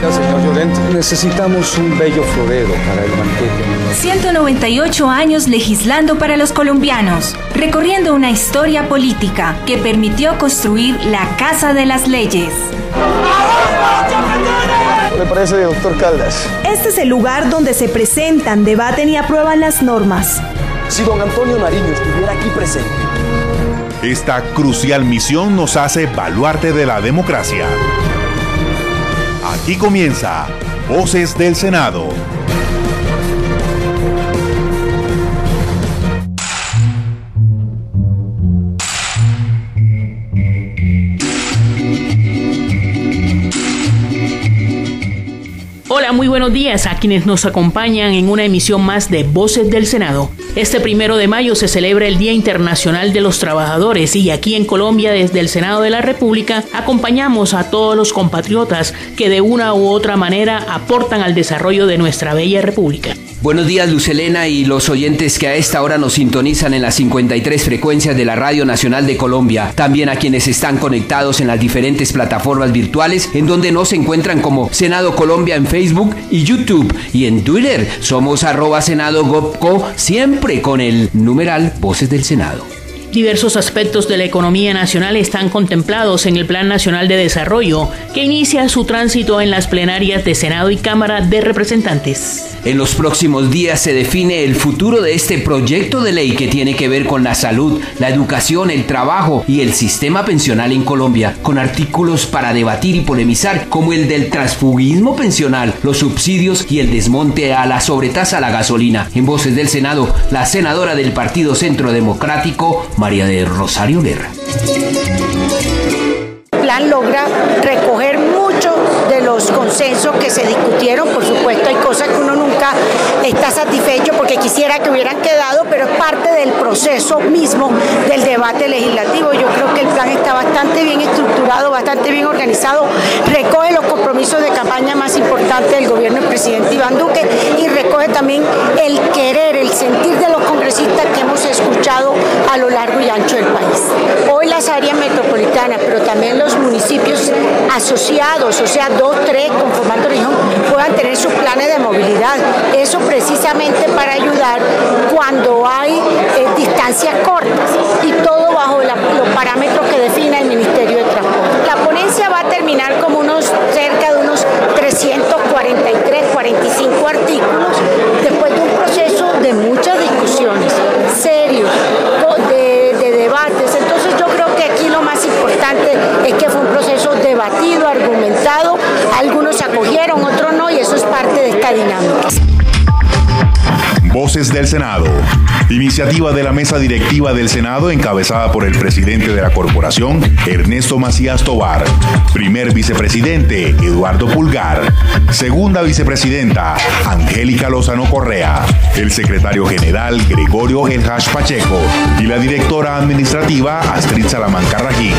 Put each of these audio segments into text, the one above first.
Señor Llorente, necesitamos un bello florero para el banquete. 198 años legislando para los colombianos, recorriendo una historia política que permitió construir la Casa de las Leyes. ¿Qué le parece, doctor Caldas? Este es el lugar donde se presentan, debaten y aprueban las normas. Si don Antonio Nariño estuviera aquí presente. Esta crucial misión nos hace baluarte de la democracia. Aquí comienza Voces del Senado. Hola, muy buenos días a quienes nos acompañan en una emisión más de Voces del Senado. Este 1 de mayo se celebra el Día Internacional de los Trabajadores y aquí en Colombia, desde el Senado de la República, acompañamos a todos los compatriotas que de una u otra manera aportan al desarrollo de nuestra bella república. Buenos días, Lucelena, y los oyentes que a esta hora nos sintonizan en las 53 frecuencias de la Radio Nacional de Colombia. También a quienes están conectados en las diferentes plataformas virtuales en donde nos encuentran como Senado Colombia en Facebook y YouTube. Y en Twitter somos @SenadoGovCo, siempre con el numeral Voces del Senado. Diversos aspectos de la economía nacional están contemplados en el Plan Nacional de Desarrollo, que inicia su tránsito en las plenarias de Senado y Cámara de Representantes. En los próximos días se define el futuro de este proyecto de ley que tiene que ver con la salud, la educación, el trabajo y el sistema pensional en Colombia, con artículos para debatir y polemizar como el del transfugismo pensional, los subsidios y el desmonte a la sobretasa a la gasolina. En Voces del Senado, la senadora del Partido Centro Democrático, María de Rosario Guerra. El plan logra recoger mucho de los consensos que se discutieron. Por supuesto, hay cosas que uno nunca está satisfecho porque quisiera que hubieran quedado, pero es parte del proceso mismo del debate legislativo. Yo creo que el plan está bastante bien estructurado, bastante bien organizado, recoge los compromisos de campaña más importantes del gobierno del presidente Iván Duque y recoge también el querer, el sentir de los congresistas que hemos escuchado a lo largo y ancho del país. Hoy las áreas metropolitanas, pero también los municipios asociados, o sea, 2, 3, conformando región, puedan tener sus planes de movilidad. Eso precisamente para ayudar cuando hay distancias cortas y todo bajo los parámetros que define el Ministerio de Transporte. La ponencia va a terminar como cerca de unos 343, 45 artículos, después de un proceso de muchas discusiones, serios, de debates. Entonces yo creo que aquí lo más importante es que fue un proceso debatido, argumentado, algunos se acogieron, otros no, y eso es parte de esta dinámica. Voces del Senado. Iniciativa de la Mesa Directiva del Senado encabezada por el presidente de la corporación, Ernesto Macías Tovar. Primer vicepresidente, Eduardo Pulgar. Segunda vicepresidenta, Angélica Lozano Correa. El secretario general, Gregorio El Hash Pacheco. Y la directora administrativa, Astrid Salamanca Rajín.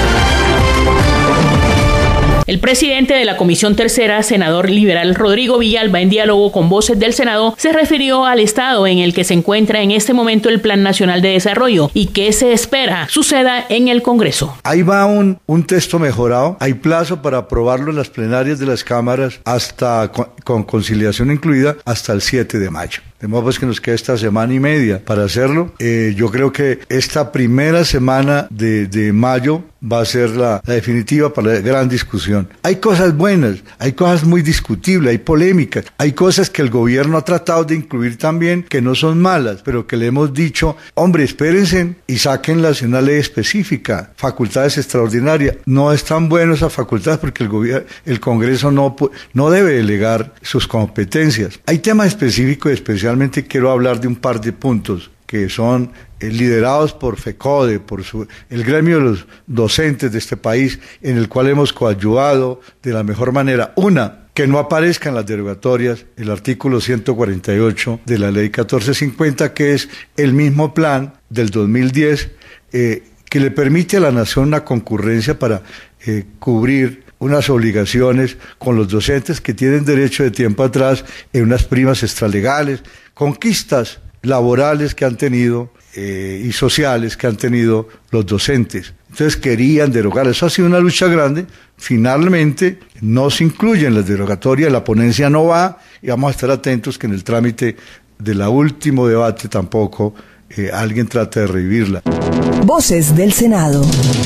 El presidente de la Comisión Tercera, senador liberal Rodrigo Villalba, en diálogo con Voces del Senado, se refirió al estado en el que se encuentra en este momento el Plan Nacional de Desarrollo y qué se espera suceda en el Congreso. Ahí va un texto mejorado. Hay plazo para aprobarlo en las plenarias de las cámaras hasta con conciliación incluida hasta el 7 de mayo. De modo pues que nos queda esta semana y media para hacerlo. Yo creo que esta primera semana de mayo va a ser la definitiva para la gran discusión. Hay cosas buenas, hay cosas muy discutibles, hay polémicas, hay cosas que el gobierno ha tratado de incluir también que no son malas, pero que le hemos dicho, hombre, espérense y sáquenlas en una ley específica, facultades extraordinarias. No es tan bueno esas facultades porque el Congreso no debe delegar sus competencias. Hay temas específicos, especialmente quiero hablar de un par de puntos que son liderados por FECODE, por el gremio de los docentes de este país, en el cual hemos coadyuvado de la mejor manera. Una, que no aparezca en las derogatorias el artículo 148 de la ley 1450, que es el mismo plan del 2010, que le permite a la nación una concurrencia para cubrir unas obligaciones con los docentes que tienen derecho de tiempo atrás en unas primas extralegales, conquistas laborales que han tenido y sociales que han tenido los docentes. Entonces querían derogar. Eso ha sido una lucha grande finalmente no se incluyen las derogatorias, la ponencia no va y vamos a estar atentos que en el trámite del último debate tampoco alguien trate de revivirla. Voces del Senado.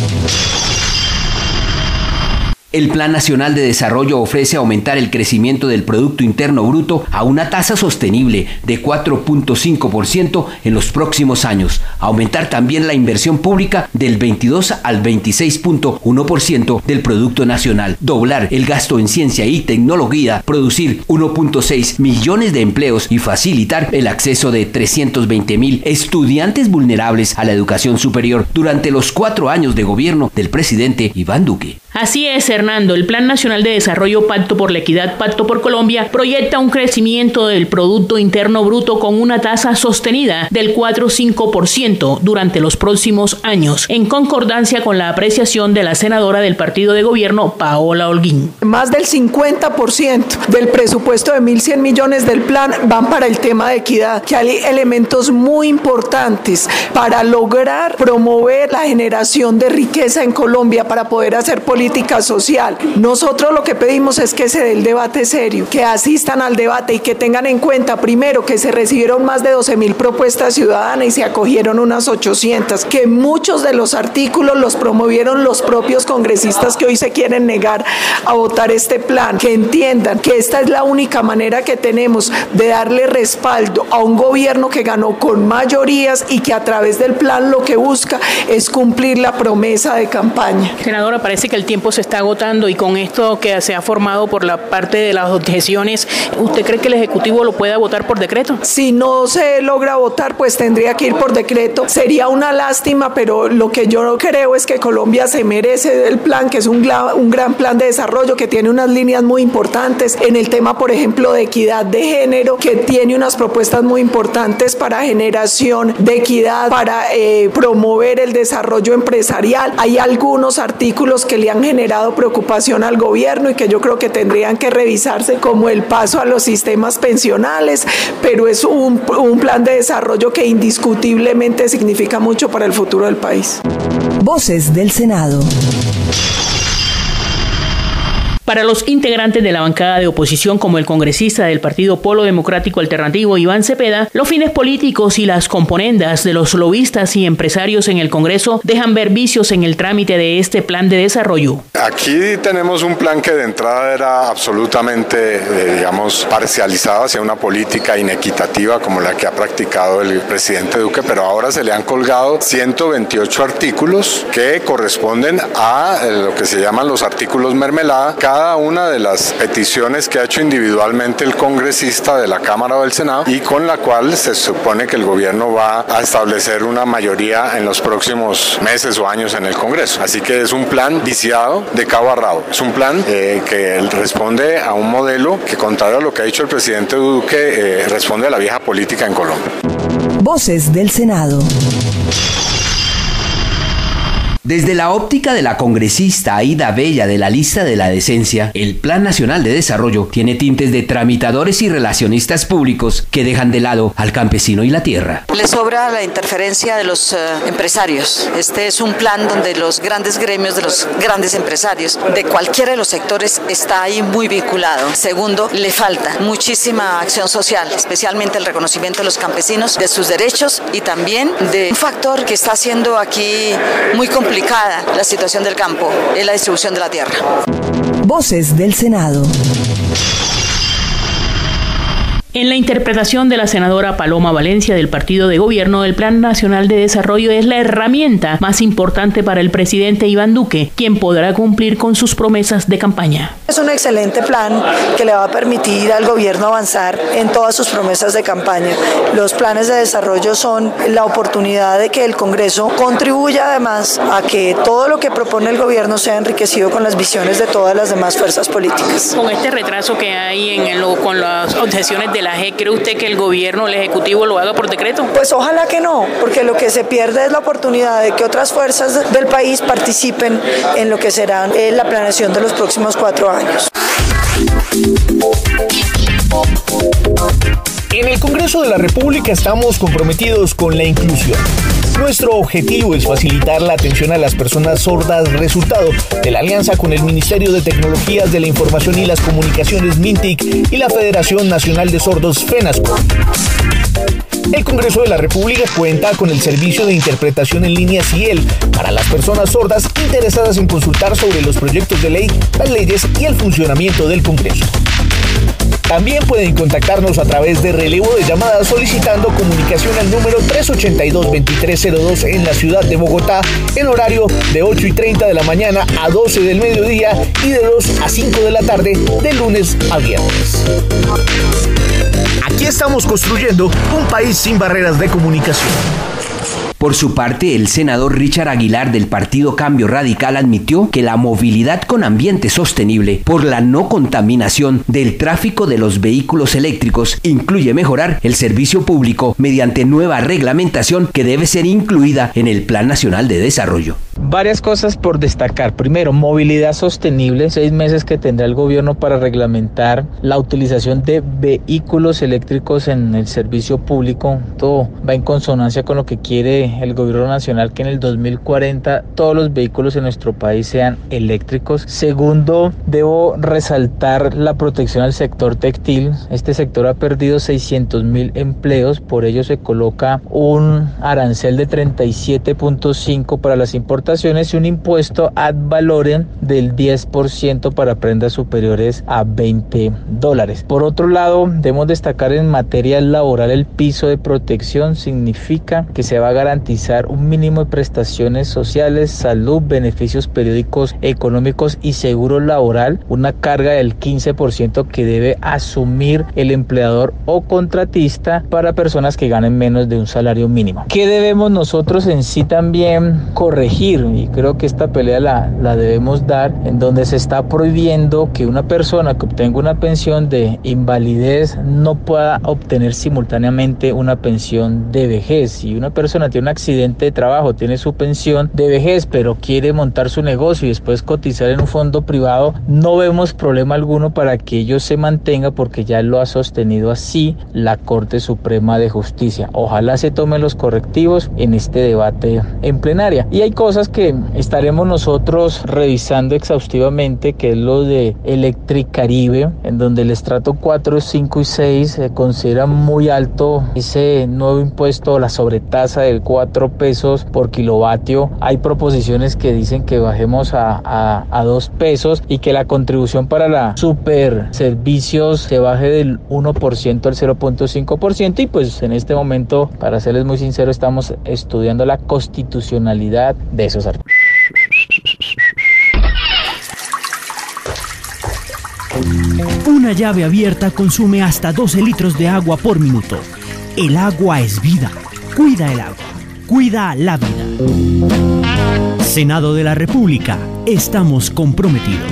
El Plan Nacional de Desarrollo ofrece aumentar el crecimiento del Producto Interno Bruto a una tasa sostenible de 4.5% en los próximos años, aumentar también la inversión pública del 22 al 26.1% del Producto Nacional, doblar el gasto en ciencia y tecnología, producir 1.6 millones de empleos y facilitar el acceso de 320.000 estudiantes vulnerables a la educación superior durante los 4 años de gobierno del presidente Iván Duque. Así es, Hernando, el Plan Nacional de Desarrollo Pacto por la Equidad, Pacto por Colombia, proyecta un crecimiento del Producto Interno Bruto con una tasa sostenida del 4.5% durante los próximos años, en concordancia con la apreciación de la senadora del partido de gobierno, Paola Holguín. Más del 50% del presupuesto de 1.100 millones del plan van para el tema de equidad, que hay elementos muy importantes para lograr promover la generación de riqueza en Colombia, para poder hacer política social. Nosotros lo que pedimos es que se dé el debate serio, que asistan al debate y que tengan en cuenta, primero, que se recibieron más de 12.000 propuestas ciudadanas y se acogieron unas 800, que muchos de los artículos los promovieron los propios congresistas que hoy se quieren negar a votar este plan, que entiendan que esta es la única manera que tenemos de darle respaldo a un gobierno que ganó con mayorías y que a través del plan lo que busca es cumplir la promesa de campaña. Senadora, parece que el tiempo se está agotando y con esto que se ha formado por la parte de las objeciones, ¿usted cree que el Ejecutivo lo pueda votar por decreto? Si no se logra votar, pues tendría que ir por decreto. Sería una lástima, pero lo que yo creo es que Colombia se merece el plan, que es un gran plan de desarrollo, que tiene unas líneas muy importantes en el tema, por ejemplo, de equidad de género, que tiene unas propuestas muy importantes para generación de equidad, para promover el desarrollo empresarial. Hay algunos artículos que le han generado preocupación al gobierno y que yo creo que tendrían que revisarse, como el paso a los sistemas pensionales, pero es un plan de desarrollo que indiscutiblemente significa mucho para el futuro del país. Voces del Senado. Para los integrantes de la bancada de oposición, como el congresista del Partido Polo Democrático Alternativo, Iván Cepeda, los fines políticos y las componendas de los lobistas y empresarios en el Congreso dejan ver vicios en el trámite de este plan de desarrollo. Aquí tenemos un plan que de entrada era absolutamente, parcializado hacia una política inequitativa como la que ha practicado el presidente Duque, pero ahora se le han colgado 128 artículos que corresponden a lo que se llaman los artículos mermelada. Cada una de las peticiones que ha hecho individualmente el congresista de la Cámara o del Senado y con la cual se supone que el gobierno va a establecer una mayoría en los próximos meses o años en el Congreso. Así que es un plan viciado de cabo a rabo. Es un plan que responde a un modelo que, contrario a lo que ha dicho el presidente Duque, responde a la vieja política en Colombia. Voces del Senado. Desde la óptica de la congresista Aida Bella de la lista de la decencia, el Plan Nacional de Desarrollo tiene tintes de tramitadores y relacionistas públicos que dejan de lado al campesino y la tierra. Le sobra la interferencia de los empresarios. Este es un plan donde los grandes gremios de los grandes empresarios de cualquiera de los sectores está ahí muy vinculado. Segundo, le falta muchísima acción social, especialmente el reconocimiento de los campesinos, de sus derechos y también de un factor que está haciendo aquí muy complicada la situación del campo, es la distribución de la tierra. Voces del Senado. En la interpretación de la senadora Paloma Valencia del partido de gobierno, el Plan Nacional de Desarrollo es la herramienta más importante para el presidente Iván Duque, quien podrá cumplir con sus promesas de campaña. Es un excelente plan que le va a permitir al gobierno avanzar en todas sus promesas de campaña. Los planes de desarrollo son la oportunidad de que el Congreso contribuya además a que todo lo que propone el gobierno sea enriquecido con las visiones de todas las demás fuerzas políticas. Con este retraso que hay con las objeciones de la JEP, ¿cree usted que el gobierno, el Ejecutivo, lo haga por decreto? Pues ojalá que no, porque lo que se pierde es la oportunidad de que otras fuerzas del país participen en lo que será la planeación de los próximos 4 años. En el Congreso de la República estamos comprometidos con la inclusión. Nuestro objetivo es facilitar la atención a las personas sordas, resultado de la alianza con el Ministerio de Tecnologías de la Información y las Comunicaciones MINTIC y la Federación Nacional de Sordos FENASCO. El Congreso de la República cuenta con el servicio de interpretación en línea CIEL para las personas sordas interesadas en consultar sobre los proyectos de ley, las leyes y el funcionamiento del Congreso. También pueden contactarnos a través de relevo de llamadas solicitando comunicación al número 382-2302 en la ciudad de Bogotá en horario de 8:30 de la mañana a 12 del mediodía y de 2 a 5 de la tarde de lunes a viernes. Aquí estamos construyendo un país sin barreras de comunicación. Por su parte, el senador Richard Aguilar del Partido Cambio Radical admitió que la movilidad con ambiente sostenible por la no contaminación del tráfico de los vehículos eléctricos incluye mejorar el servicio público mediante nueva reglamentación que debe ser incluida en el Plan Nacional de Desarrollo. Varias cosas por destacar. Primero, movilidad sostenible. 6 meses que tendrá el gobierno para reglamentar la utilización de vehículos eléctricos en el servicio público. Todo va en consonancia con lo que quiere el gobierno nacional, que en el 2040 todos los vehículos en nuestro país sean eléctricos. Segundo, debo resaltar la protección al sector textil. Este sector ha perdido 600.000 empleos, por ello se coloca un arancel de 37.5 para las importaciones y un impuesto ad valorem del 10% para prendas superiores a $20. Por otro lado, debemos destacar en materia laboral el piso de protección. Significa que se va a garantizar un mínimo de prestaciones sociales, salud, beneficios periódicos económicos y seguro laboral, una carga del 15% que debe asumir el empleador o contratista para personas que ganen menos de un salario mínimo. ¿Qué debemos nosotros en sí también corregir? Y creo que esta pelea la debemos dar, en donde se está prohibiendo que una persona que obtenga una pensión de invalidez no pueda obtener simultáneamente una pensión de vejez. Si una persona tiene un accidente de trabajo, tiene su pensión de vejez, pero quiere montar su negocio y después cotizar en un fondo privado, no vemos problema alguno para que ello se mantenga, porque ya lo ha sostenido así la Corte Suprema de Justicia. Ojalá se tomen los correctivos en este debate en plenaria. Y hay cosas que estaremos nosotros revisando exhaustivamente, que es lo de Electricaribe, en donde el estrato 4, 5 y 6 se considera muy alto ese nuevo impuesto, la sobretasa del 4 pesos por kilovatio. Hay proposiciones que dicen que bajemos a 2 pesos y que la contribución para la super servicios se baje del 1% al 0.5%, y pues en este momento, para serles muy sincero, estamos estudiando la constitucionalidad de esos artículos. Una llave abierta consume hasta 12 litros de agua por minuto. El agua es vida. Cuida el agua. Cuida la vida. Senado de la República. Estamos comprometidos.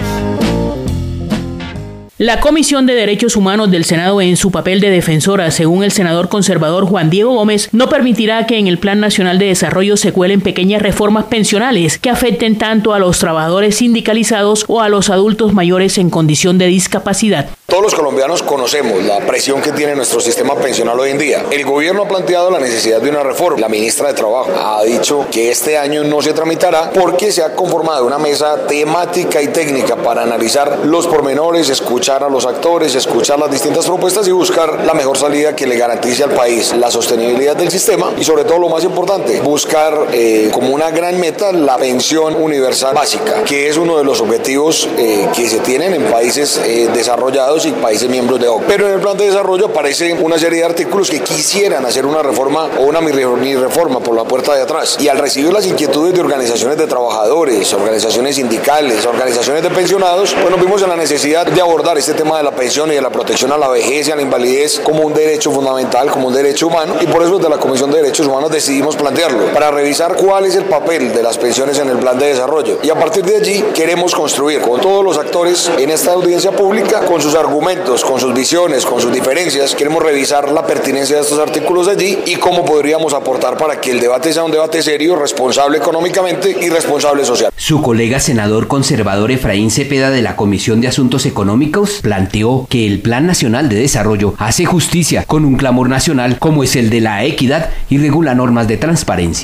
La Comisión de Derechos Humanos del Senado, en su papel de defensora, según el senador conservador Juan Diego Gómez, no permitirá que en el Plan Nacional de Desarrollo se cuelen pequeñas reformas pensionales que afecten tanto a los trabajadores sindicalizados o a los adultos mayores en condición de discapacidad. Todos los colombianos conocemos la presión que tiene nuestro sistema pensional hoy en día. El gobierno ha planteado la necesidad de una reforma. La ministra de Trabajo ha dicho que este año no se tramitará porque se ha conformado una mesa temática y técnica para analizar los pormenores, escuchar a los actores, escuchar las distintas propuestas y buscar la mejor salida que le garantice al país la sostenibilidad del sistema y, sobre todo, lo más importante, buscar como una gran meta la pensión universal básica, que es uno de los objetivos que se tienen en países desarrollados y países miembros de OCDE. Pero en el plan de desarrollo aparecen una serie de artículos que quisieran hacer una reforma o una mini reforma por la puerta de atrás. Y al recibir las inquietudes de organizaciones de trabajadores, organizaciones sindicales, organizaciones de pensionados, pues nos vimos en la necesidad de abordar este tema de la pensión y de la protección a la vejez y a la invalidez como un derecho fundamental, como un derecho humano, y por eso desde la Comisión de Derechos Humanos decidimos plantearlo, para revisar cuál es el papel de las pensiones en el plan de desarrollo. Y a partir de allí queremos construir con todos los actores en esta audiencia pública, con sus argumentos, con sus visiones, con sus diferencias, queremos revisar la pertinencia de estos artículos de allí y cómo podríamos aportar para que el debate sea un debate serio, responsable económicamente y responsable social. Su colega senador conservador Efraín Cepeda de la Comisión de Asuntos Económicos planteó que el Plan Nacional de Desarrollo hace justicia con un clamor nacional como es el de la equidad y regula normas de transparencia.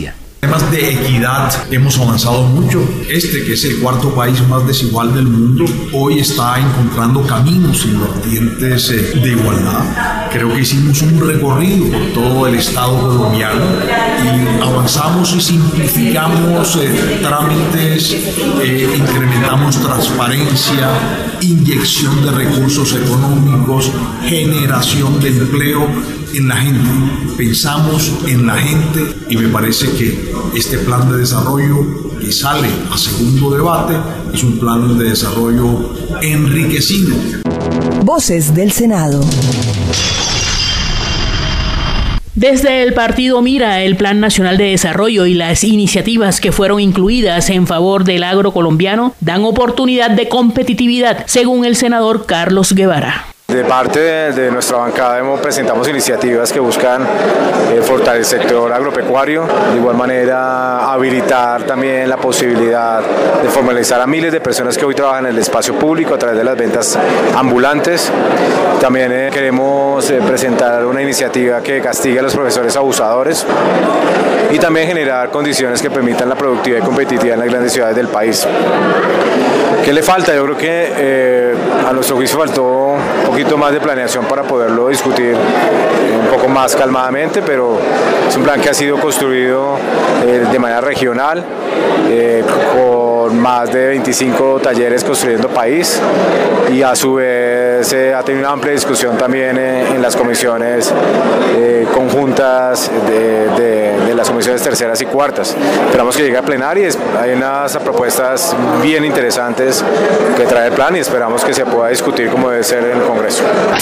Temas de equidad hemos avanzado mucho. Este, que es el cuarto país más desigual del mundo, hoy está encontrando caminos y vertientes de igualdad. Creo que hicimos un recorrido por todo el Estado colombiano y avanzamos y simplificamos trámites, incrementamos transparencia, inyección de recursos económicos, generación de empleo en la gente. Pensamos en la gente y me parece que este plan de desarrollo que sale a segundo debate es un plan de desarrollo enriquecido. Voces del Senado. Desde el partido Mira, el Plan Nacional de Desarrollo y las iniciativas que fueron incluidas en favor del agro colombiano dan oportunidad de competitividad, según el senador Carlos Guevara. De parte de nuestra bancada presentamos iniciativas que buscan fortalecer el sector agropecuario, de igual manera habilitar también la posibilidad de formalizar a miles de personas que hoy trabajan en el espacio público a través de las ventas ambulantes. También queremos presentar una iniciativa que castigue a los profesores abusadores y también generar condiciones que permitan la productividad y competitividad en las grandes ciudades del país. ¿Qué le falta? Yo creo que a nuestro juicio faltó un poquito más de planeación para poderlo discutir un poco más calmadamente, pero es un plan que ha sido construido de manera regional, con más de 25 talleres construyendo país, y a su vez ha tenido una amplia discusión también en las comisiones conjuntas de las comisiones terceras y cuartas. Esperamos que llegue a plenaria y hay unas propuestas bien interesantes que trae el plan y esperamos que se pueda discutir como debe ser en el Congreso.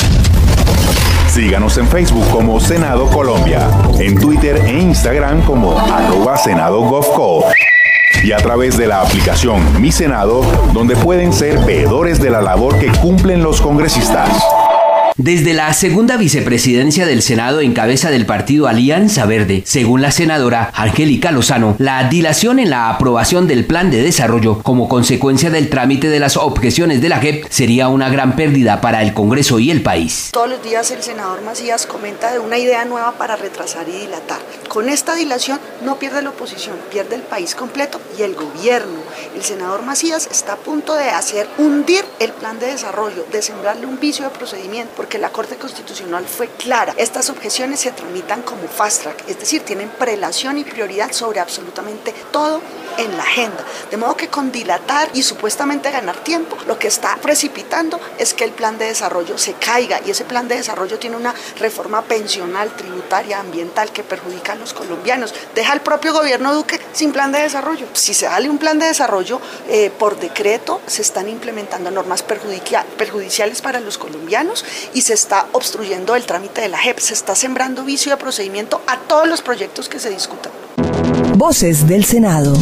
Síganos en Facebook como Senado Colombia, en Twitter e Instagram como @SenadoGovCo y a través de la aplicación Mi Senado, donde pueden ser veedores de la labor que cumplen los congresistas. Desde la segunda vicepresidencia del Senado en cabeza del partido Alianza Verde, según la senadora Angélica Lozano, la dilación en la aprobación del plan de desarrollo como consecuencia del trámite de las objeciones de la JEP sería una gran pérdida para el Congreso y el país. Todos los días el senador Macías comenta de una idea nueva para retrasar y dilatar. Con esta dilación no pierde la oposición, pierde el país completo y el gobierno. El senador Macías está a punto de hacer hundir el plan de desarrollo, de sembrarle un vicio de procedimiento, porque la Corte Constitucional fue clara. Estas objeciones se tramitan como fast track, es decir, tienen prelación y prioridad sobre absolutamente todo en la agenda. De modo que con dilatar y supuestamente ganar tiempo, lo que está precipitando es que el plan de desarrollo se caiga, y ese plan de desarrollo tiene una reforma pensional, tributaria, ambiental que perjudica a los colombianos. Deja al propio gobierno Duque sin plan de desarrollo. Si se sale un plan de desarrollo por decreto, se están implementando normas perjudiciales para los colombianos y se está obstruyendo el trámite de la JEP, se está sembrando vicio de procedimiento a todos los proyectos que se discutan. Voces del Senado.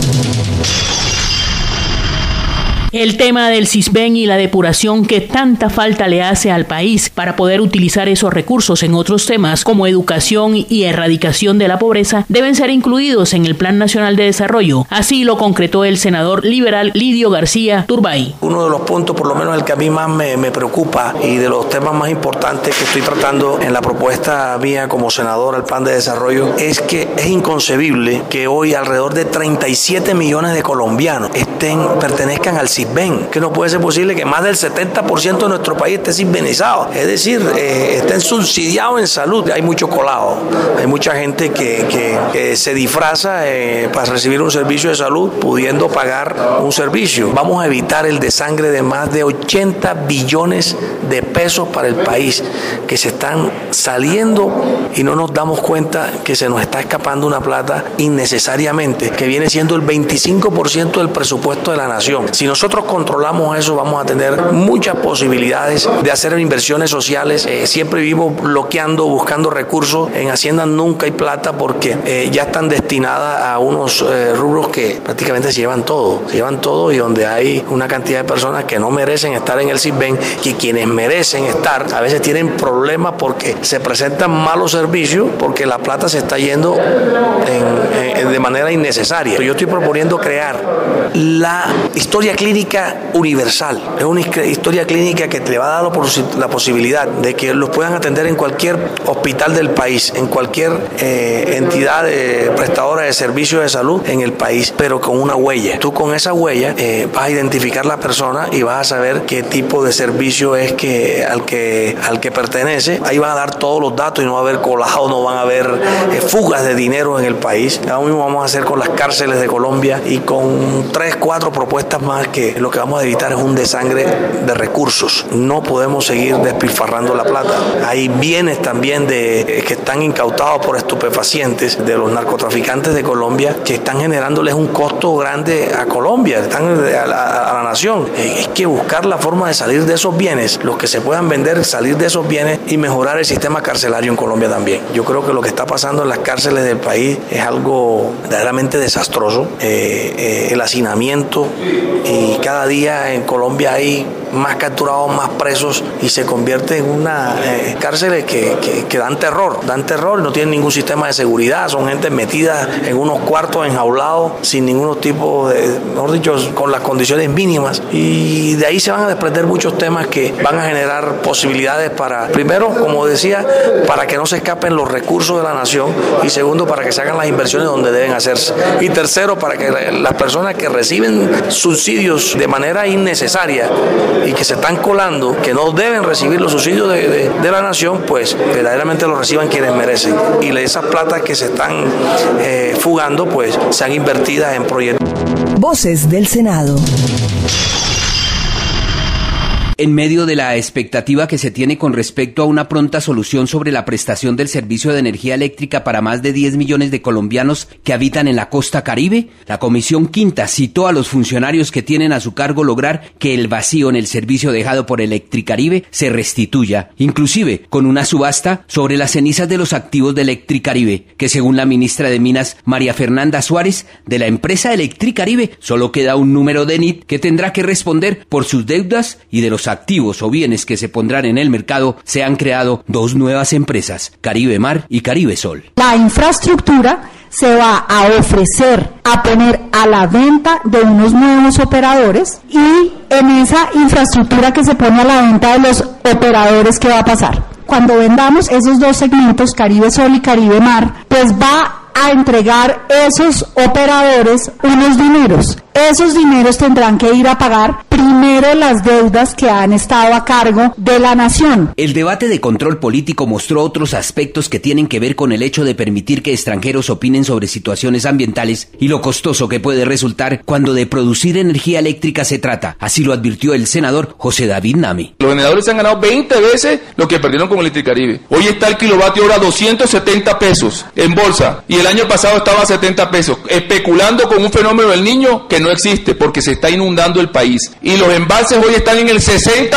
El tema del Sisbén y la depuración que tanta falta le hace al país para poder utilizar esos recursos en otros temas como educación y erradicación de la pobreza deben ser incluidos en el Plan Nacional de Desarrollo. Así lo concretó el senador liberal Lidio García Turbay. Uno de los puntos, por lo menos el que a mí más me preocupa y de los temas más importantes que estoy tratando en la propuesta mía como senador al Plan de Desarrollo, es que es inconcebible que hoy alrededor de 37 millones de colombianos pertenezcan al Sisbén, que no puede ser posible que más del 70% de nuestro país esté sisbenizado, es decir, estén subsidiados en salud. Hay mucho colado, hay mucha gente que se disfraza para recibir un servicio de salud pudiendo pagar un servicio. Vamos a evitar el desangre de más de 80 billones de pesos para el país que se están saliendo y no nos damos cuenta que se nos está escapando una plata innecesariamente, que viene siendo el 25% del presupuesto de la nación. Si nosotros controlamos eso, vamos a tener muchas posibilidades de hacer inversiones sociales. Siempre vivo bloqueando, buscando recursos. En Hacienda nunca hay plata porque ya están destinadas a unos rubros que prácticamente se llevan todo y donde hay una cantidad de personas que no merecen estar en el Sisbén, que quienes merecen estar a veces tienen problemas porque se presentan malos servicios, porque la plata se está yendo de manera innecesaria. Yo estoy proponiendo crear la historia clínica clínica universal, es una historia clínica que te va a dar la posibilidad de que los puedan atender en cualquier hospital del país, en cualquier entidad prestadora de servicios de salud en el país, pero con una huella. Tú con esa huella vas a identificar la persona y vas a saber qué tipo de servicio es al que pertenece. Ahí van a dar todos los datos y no va a haber colado, no van a haber fugas de dinero en el país. Lo mismo vamos a hacer con las cárceles de Colombia y con 3, 4 propuestas más, que lo que vamos a evitar es un desangre de recursos. No podemos seguir despilfarrando la plata. Hay bienes también que están incautados por estupefacientes de los narcotraficantes de Colombia, que están generándoles un costo grande a Colombia, a la nación. Hay que buscar la forma de salir de esos bienes, los que se puedan vender, salir de esos bienes y mejorar el sistema carcelario en Colombia también. Yo creo que lo que está pasando en las cárceles del país es algo verdaderamente desastroso. El hacinamiento, y cada día en Colombia hay más capturados, más presos, y se convierte en una cárceles que dan terror, no tienen ningún sistema de seguridad, son gente metida en unos cuartos enjaulados sin ningún tipo de, mejor dicho, con las condiciones mínimas, y de ahí se van a desprender muchos temas que van a generar posibilidades para, primero, como decía, para que no se escapen los recursos de la nación, y segundo, para que se hagan las inversiones donde deben hacerse, y tercero, para que las personas que reciben subsidios de manera innecesaria y que se están colando, que no deben recibir los subsidios de la nación, pues verdaderamente los reciban quienes merecen, y esas platas que se están fugando pues sean invertidas en proyectos. Voces del Senado. En medio de la expectativa que se tiene con respecto a una pronta solución sobre la prestación del servicio de energía eléctrica para más de 10 millones de colombianos que habitan en la costa caribe, la Comisión Quinta citó a los funcionarios que tienen a su cargo lograr que el vacío en el servicio dejado por Electricaribe se restituya, inclusive con una subasta sobre las cenizas de los activos de Electricaribe, que según la ministra de Minas, María Fernanda Suárez, de la empresa Electricaribe solo queda un número de NIT que tendrá que responder por sus deudas, y de los activos o bienes que se pondrán en el mercado se han creado 2 nuevas empresas, Caribe Mar y Caribe Sol. La infraestructura se va a ofrecer a poner a la venta de unos nuevos operadores, y en esa infraestructura que se pone a la venta de los operadores, ¿qué va a pasar? Cuando vendamos esos 2 segmentos, Caribe Sol y Caribe Mar, pues va a entregar esos operadores unos dineros. Esos dineros tendrán que ir a pagar primero las deudas que han estado a cargo de la nación. El debate de control político mostró otros aspectos que tienen que ver con el hecho de permitir que extranjeros opinen sobre situaciones ambientales y lo costoso que puede resultar cuando de producir energía eléctrica se trata. Así lo advirtió el senador José David Nami. Los generadores han ganado 20 veces lo que perdieron con Electricaribe. Hoy está el kilovatio hora 270 pesos en bolsa, y el año pasado estaba a 70 pesos, especulando con un fenómeno del Niño que no existe, porque se está inundando el país. Y los embalses hoy están en el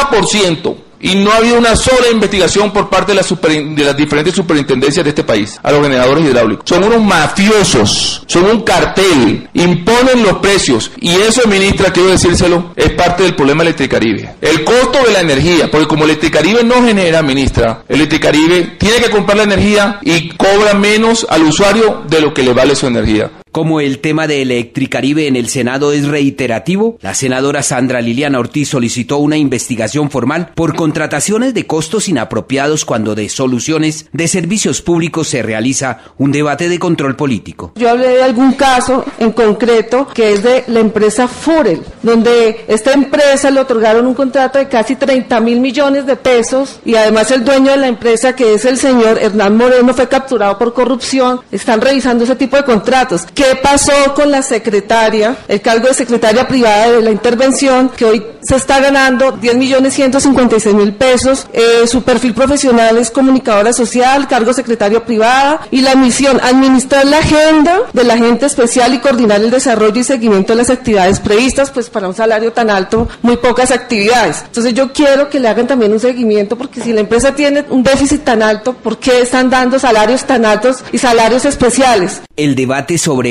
60%. Y no ha habido una sola investigación por parte de las diferentes superintendencias de este país a los generadores hidráulicos. Son unos mafiosos, son un cartel, imponen los precios, y eso, ministra, quiero decírselo, es parte del problema de Electricaribe. El costo de la energía, porque como Electricaribe no genera, ministra, Electricaribe tiene que comprar la energía y cobra menos al usuario de lo que le vale su energía. Como el tema de Electricaribe en el Senado es reiterativo, la senadora Sandra Liliana Ortiz solicitó una investigación formal por contrataciones de costos inapropiados cuando de soluciones de servicios públicos se realiza un debate de control político. Yo hablé de algún caso en concreto que es de la empresa Furel, donde esta empresa le otorgaron un contrato de casi 30.000 millones de pesos, y además el dueño de la empresa, que es el señor Hernán Moreno, fue capturado por corrupción. Están revisando ese tipo de contratos. ¿Qué pasó con la secretaria, el cargo de secretaria privada de la intervención, que hoy se está ganando 10.156.000 pesos? Su perfil profesional es comunicadora social, cargo secretaria privada, y la misión, administrar la agenda del agente especial y coordinar el desarrollo y seguimiento de las actividades previstas, pues para un salario tan alto, muy pocas actividades. Entonces yo quiero que le hagan también un seguimiento, porque si la empresa tiene un déficit tan alto, ¿por qué están dando salarios tan altos y salarios especiales? El debate sobre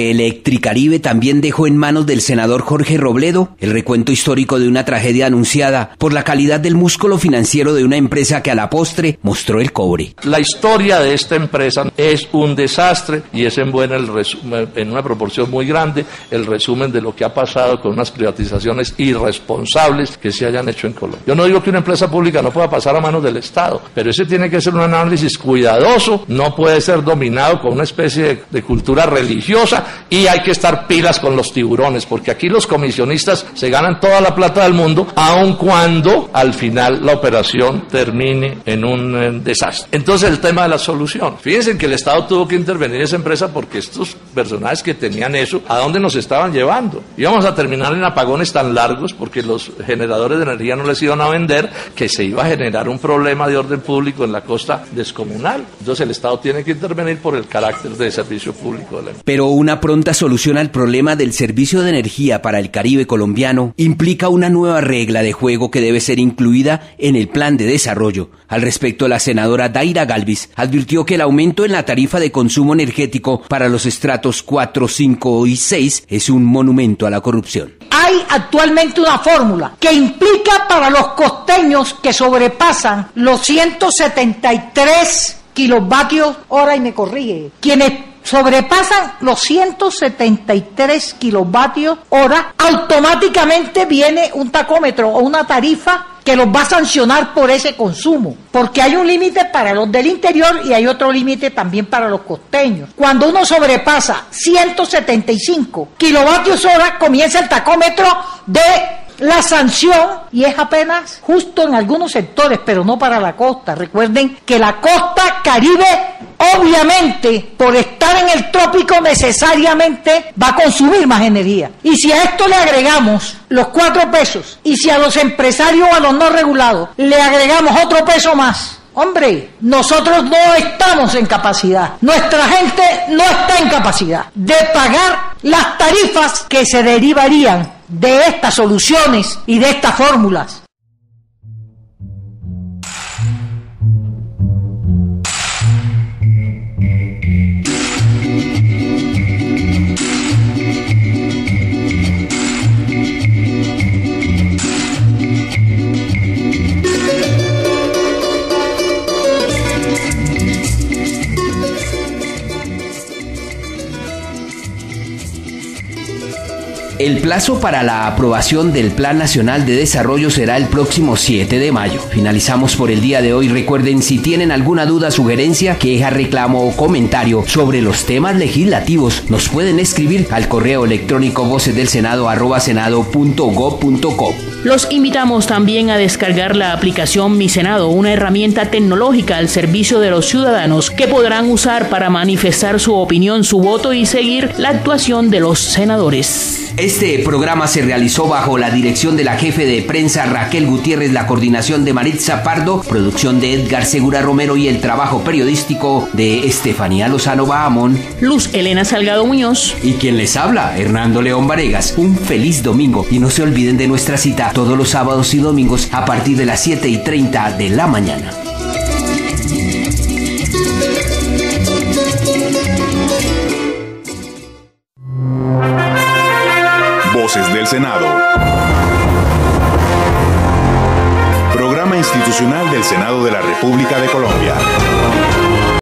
que Electricaribe también dejó en manos del senador Jorge Robledo el recuento histórico de una tragedia anunciada por la calidad del músculo financiero de una empresa que a la postre mostró el cobre. La historia de esta empresa es un desastre y es en una proporción muy grande el resumen de lo que ha pasado con unas privatizaciones irresponsables que se hayan hecho en Colombia. Yo no digo que una empresa pública no pueda pasar a manos del Estado, pero ese tiene que ser un análisis cuidadoso, no puede ser dominado con una especie de cultura religiosa y hay que estar pilas con los tiburones, porque aquí los comisionistas se ganan toda la plata del mundo, aun cuando al final la operación termine en un desastre. Entonces el tema de la solución. Fíjense que el Estado tuvo que intervenir en esa empresa porque estos personajes que tenían eso, ¿a dónde nos estaban llevando? Íbamos a terminar en apagones tan largos porque los generadores de energía no les iban a vender, que se iba a generar un problema de orden público en la costa descomunal. Entonces el Estado tiene que intervenir por el carácter de servicio público de la empresa. Pero una pronta solución al problema del servicio de energía para el Caribe colombiano implica una nueva regla de juego que debe ser incluida en el plan de desarrollo. Al respecto, la senadora Daira Galvis advirtió que el aumento en la tarifa de consumo energético para los estratos 4, 5 y 6 es un monumento a la corrupción. Hay actualmente una fórmula que implica para los costeños que sobrepasan los 173 kilovatios hora, y me corrige, quienes sobrepasan los 173 kilovatios hora, automáticamente viene un tacómetro o una tarifa que los va a sancionar por ese consumo, porque hay un límite para los del interior y hay otro límite también para los costeños. Cuando uno sobrepasa 175 kilovatios hora, comienza el tacómetro de la sanción y es apenas justo en algunos sectores, pero no para la costa. Recuerden que la costa Caribe, obviamente, por estar en el trópico, necesariamente va a consumir más energía. Y si a esto le agregamos los 4 pesos, y si a los empresarios o a los no regulados le agregamos otro peso más, hombre, nosotros no estamos en capacidad, nuestra gente no está en capacidad de pagar las tarifas que se derivarían de estas soluciones y de estas fórmulas. El plazo para la aprobación del Plan Nacional de Desarrollo será el próximo 7 de mayo. Finalizamos por el día de hoy. Recuerden, si tienen alguna duda, sugerencia, queja, reclamo o comentario sobre los temas legislativos, nos pueden escribir al correo electrónico vocesdelsenado@senado.gov.co. Los invitamos también a descargar la aplicación Mi Senado, una herramienta tecnológica al servicio de los ciudadanos que podrán usar para manifestar su opinión, su voto y seguir la actuación de los senadores. Este programa se realizó bajo la dirección de la jefe de prensa Raquel Gutiérrez, la coordinación de Maritza Pardo, producción de Edgar Segura Romero y el trabajo periodístico de Estefanía Lozano Bahamón, Luz Elena Salgado Muñoz y quien les habla, Hernando León Varegas. Un feliz domingo y no se olviden de nuestra cita todos los sábados y domingos a partir de las 7:30 de la mañana. Voces del Senado. Programa institucional del Senado de la República de Colombia.